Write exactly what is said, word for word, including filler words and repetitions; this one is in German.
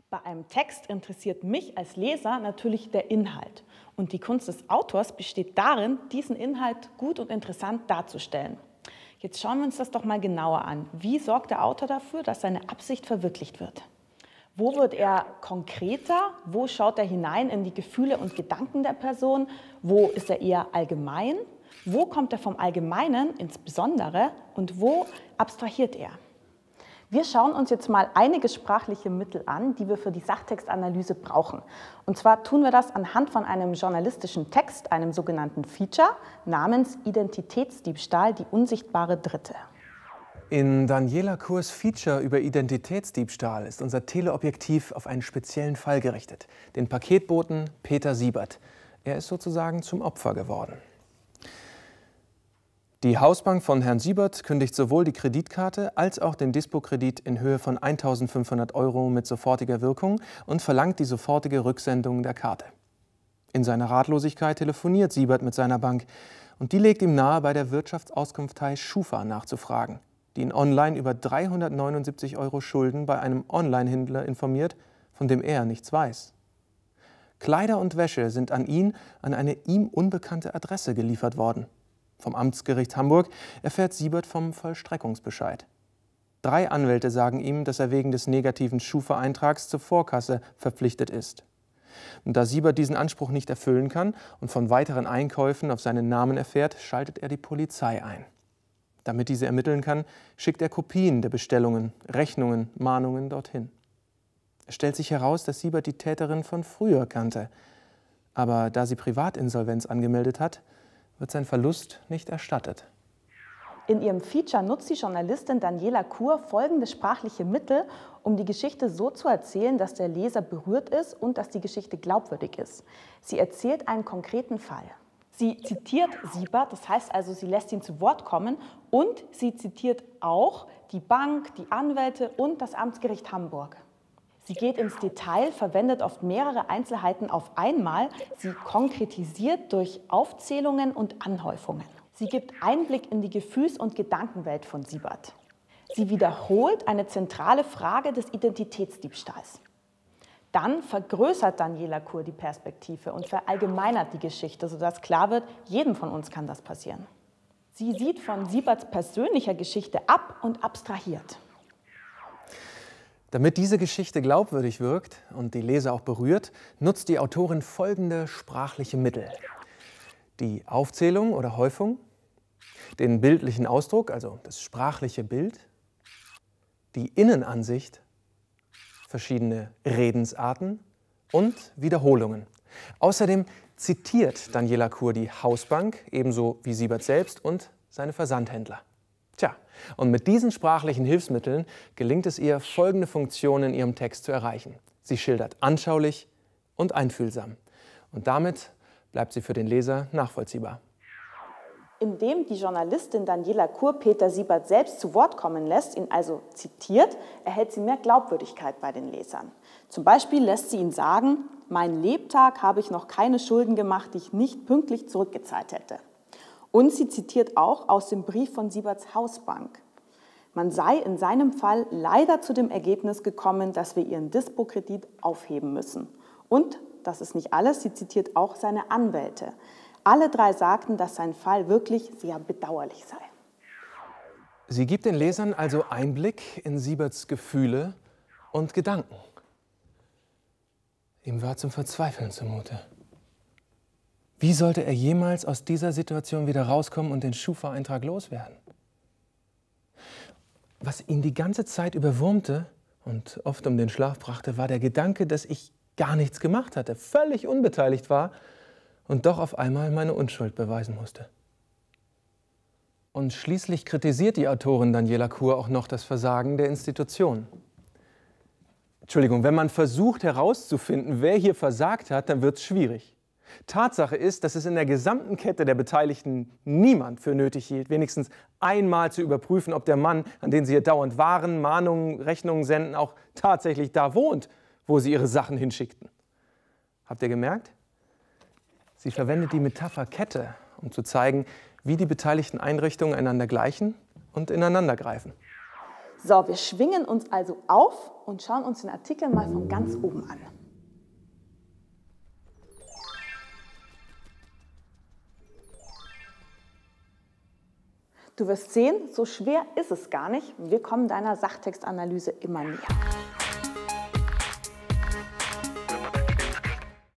Bei einem Text interessiert mich als Leser natürlich der Inhalt. Und die Kunst des Autors besteht darin, diesen Inhalt gut und interessant darzustellen. Jetzt schauen wir uns das doch mal genauer an. Wie sorgt der Autor dafür, dass seine Absicht verwirklicht wird? Wo wird er konkreter? Wo schaut er hinein in die Gefühle und Gedanken der Person? Wo ist er eher allgemein? Wo kommt er vom Allgemeinen ins Besondere und wo abstrahiert er? Wir schauen uns jetzt mal einige sprachliche Mittel an, die wir für die Sachtextanalyse brauchen. Und zwar tun wir das anhand von einem journalistischen Text, einem sogenannten Feature, namens Identitätsdiebstahl, die unsichtbare Dritte. In Daniela Kurs Feature über Identitätsdiebstahl ist unser Teleobjektiv auf einen speziellen Fall gerichtet, den Paketboten Peter Siebert. Er ist sozusagen zum Opfer geworden. Die Hausbank von Herrn Siebert kündigt sowohl die Kreditkarte als auch den Dispo-Kredit in Höhe von eintausendfünfhundert Euro mit sofortiger Wirkung und verlangt die sofortige Rücksendung der Karte. In seiner Ratlosigkeit telefoniert Siebert mit seiner Bank und die legt ihm nahe, bei der Wirtschaftsauskunftei Schufa nachzufragen, die ihn online über dreihundertneunundsiebzig Euro Schulden bei einem Online-Händler informiert, von dem er nichts weiß. Kleider und Wäsche sind an ihn an eine ihm unbekannte Adresse geliefert worden. Vom Amtsgericht Hamburg erfährt Siebert vom Vollstreckungsbescheid. Drei Anwälte sagen ihm, dass er wegen des negativen Schufa-Eintrags zur Vorkasse verpflichtet ist. Und da Siebert diesen Anspruch nicht erfüllen kann und von weiteren Einkäufen auf seinen Namen erfährt, schaltet er die Polizei ein. Damit diese ermitteln kann, schickt er Kopien der Bestellungen, Rechnungen, Mahnungen dorthin. Es stellt sich heraus, dass Siebert die Täterin von früher kannte. Aber da sie Privatinsolvenz angemeldet hat, wird sein Verlust nicht erstattet. In ihrem Feature nutzt die Journalistin Daniela Kur folgende sprachliche Mittel, um die Geschichte so zu erzählen, dass der Leser berührt ist und dass die Geschichte glaubwürdig ist. Sie erzählt einen konkreten Fall. Sie zitiert Siebert, das heißt also, sie lässt ihn zu Wort kommen und sie zitiert auch die Bank, die Anwälte und das Amtsgericht Hamburg. Sie geht ins Detail, verwendet oft mehrere Einzelheiten auf einmal. Sie konkretisiert durch Aufzählungen und Anhäufungen. Sie gibt Einblick in die Gefühls- und Gedankenwelt von Siebert. Sie wiederholt eine zentrale Frage des Identitätsdiebstahls. Dann vergrößert Daniela Kur die Perspektive und verallgemeinert die Geschichte, sodass klar wird, jedem von uns kann das passieren. Sie sieht von Sieberts persönlicher Geschichte ab und abstrahiert. Damit diese Geschichte glaubwürdig wirkt und die Leser auch berührt, nutzt die Autorin folgende sprachliche Mittel. Die Aufzählung oder Häufung, den bildlichen Ausdruck, also das sprachliche Bild, die Innenansicht, verschiedene Redensarten und Wiederholungen. Außerdem zitiert Daniela Kur die Hausbank, ebenso wie Siebert selbst und seine Versandhändler. Tja, und mit diesen sprachlichen Hilfsmitteln gelingt es ihr, folgende Funktionen in ihrem Text zu erreichen. Sie schildert anschaulich und einfühlsam. Und damit bleibt sie für den Leser nachvollziehbar. Indem die Journalistin Daniela Kur Peter Siebert selbst zu Wort kommen lässt, ihn also zitiert, erhält sie mehr Glaubwürdigkeit bei den Lesern. Zum Beispiel lässt sie ihn sagen, mein Lebtag habe ich noch keine Schulden gemacht, die ich nicht pünktlich zurückgezahlt hätte. Und sie zitiert auch aus dem Brief von Sieberts Hausbank. Man sei in seinem Fall leider zu dem Ergebnis gekommen, dass wir ihren Dispo-Kredit aufheben müssen. Und, das ist nicht alles, sie zitiert auch seine Anwälte. Alle drei sagten, dass sein Fall wirklich sehr bedauerlich sei. Sie gibt den Lesern also Einblick in Sieberts Gefühle und Gedanken. Ihm war zum Verzweifeln zumute. Wie sollte er jemals aus dieser Situation wieder rauskommen und den Schufa-Eintrag loswerden? Was ihn die ganze Zeit überwurmte und oft um den Schlaf brachte, war der Gedanke, dass ich gar nichts gemacht hatte, völlig unbeteiligt war und doch auf einmal meine Unschuld beweisen musste. Und schließlich kritisiert die Autorin Daniela Kur auch noch das Versagen der Institution. Entschuldigung, wenn man versucht herauszufinden, wer hier versagt hat, dann wird es schwierig. Tatsache ist, dass es in der gesamten Kette der Beteiligten niemand für nötig hielt, wenigstens einmal zu überprüfen, ob der Mann, an den sie hier dauernd Waren, Mahnungen, Rechnungen senden, auch tatsächlich da wohnt, wo sie ihre Sachen hinschickten. Habt ihr gemerkt? Sie verwendet die Metapher Kette, um zu zeigen, wie die beteiligten Einrichtungen einander gleichen und ineinander greifen. So, wir schwingen uns also auf und schauen uns den Artikel mal von ganz oben an. Du wirst sehen, so schwer ist es gar nicht. Wir kommen deiner Sachtextanalyse immer näher.